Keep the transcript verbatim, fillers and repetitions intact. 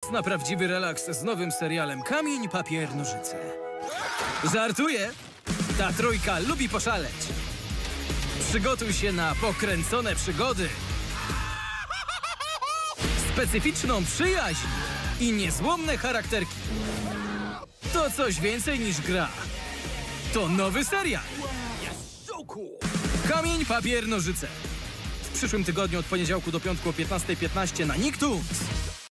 Czas na prawdziwy relaks z nowym serialem Kamień, papier, nożyce. Żartuję! Ta trójka lubi poszaleć. Przygotuj się na pokręcone przygody, specyficzną przyjaźń i niezłomne charakterki. To coś więcej niż gra. To nowy serial. Kamień, papier, nożyce. W przyszłym tygodniu od poniedziałku do piątku o piętnastej piętnaście na Nicktoons.